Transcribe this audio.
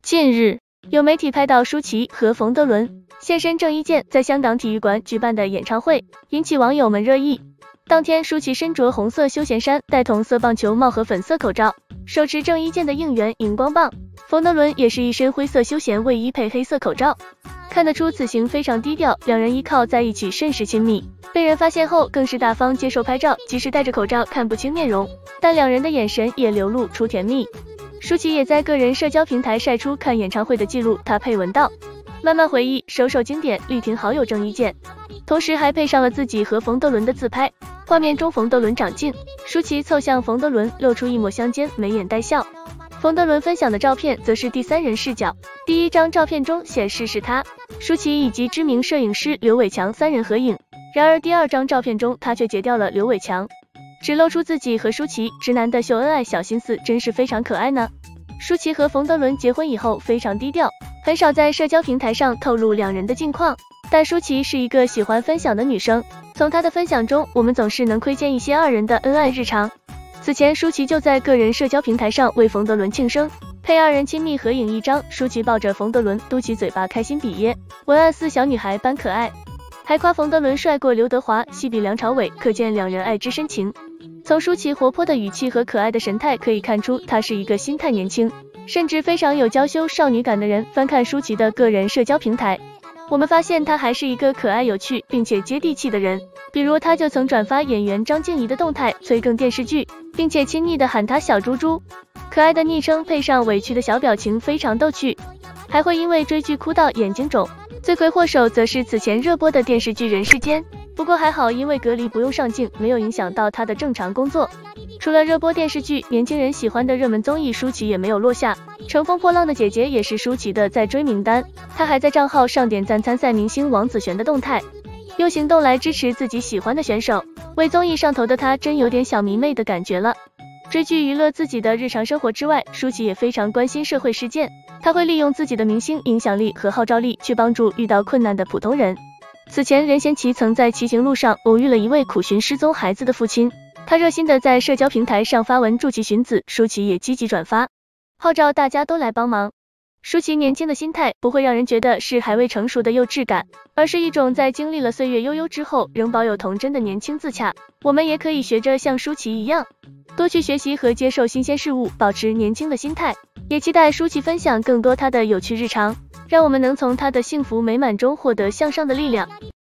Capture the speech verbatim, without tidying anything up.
近日，有媒体拍到舒淇和冯德伦现身郑伊健在香港体育馆举办的演唱会，引起网友们热议。当天，舒淇身着红色休闲衫，戴同色棒球帽和粉色口罩，手持郑伊健的应援荧光棒。冯德伦也是一身灰色休闲卫衣配黑色口罩，看得出此行非常低调，两人依靠在一起甚是亲密。被人发现后更是大方接受拍照，即使戴着口罩看不清面容，但两人的眼神也流露出甜蜜。舒淇也在个人社交平台晒出看演唱会的记录，她配文道：慢慢回忆，首首经典，力挺好友郑伊健，同时还配上了自己和冯德伦的自拍。画面中冯德伦长近，舒淇凑向冯德伦，露出一抹香肩，眉眼带笑。冯德伦分享的照片则是第三人视角，第一张照片中显示是他、舒淇以及知名摄影师刘伟强三人合影，然而第二张照片中他却截掉了刘伟强，只露出自己和舒淇，直男的秀恩爱小心思真是非常可爱呢。舒淇和冯德伦结婚以后非常低调，很少在社交平台上透露两人的近况，但舒淇是一个喜欢分享的女生，从她的分享中我们总是能窥见一些二人的恩爱日常。此前舒淇就在个人社交平台上为冯德伦庆生，配二人亲密合影一张，舒淇抱着冯德伦，嘟起嘴巴开心比耶，文案似小女孩般可爱，还夸冯德伦帅过刘德华，戏比梁朝伟，可见两人爱之深情。从舒淇活泼的语气和可爱的神态可以看出，她是一个心态年轻，甚至非常有娇羞少女感的人。翻看舒淇的个人社交平台，我们发现她还是一个可爱有趣并且接地气的人，比如她就曾转发演员张婧仪的动态催更电视剧，并且亲昵的喊她小猪猪，可爱的昵称配上委屈的小表情，非常逗趣，还会因为追剧哭到眼睛肿。罪魁祸首则是此前热播的电视剧《人世间》，不过还好，因为隔离不用上镜，没有影响到她的正常工作。除了热播电视剧，年轻人喜欢的热门综艺，舒淇也没有落下。乘风破浪的姐姐也是舒淇的在追名单，她还在账号上点赞参赛明星王子璇的动态，用行动来支持自己喜欢的选手。为综艺上头的她真有点小迷妹的感觉了。追剧娱乐自己的日常生活之外，舒淇也非常关心社会事件，她会利用自己的明星影响力和号召力去帮助遇到困难的普通人。此前任贤齐曾在骑行路上偶遇了一位苦寻失踪孩子的父亲，他热心的在社交平台上发文助其寻子，舒淇也积极转发，号召大家都来帮忙。舒淇年轻的心态不会让人觉得是还未成熟的幼稚感，而是一种在经历了岁月悠悠之后仍保有童真的年轻自洽。我们也可以学着像舒淇一样，多去学习和接受新鲜事物，保持年轻的心态。也期待舒淇分享更多她的有趣日常，让我们能从她的幸福美满中获得向上的力量。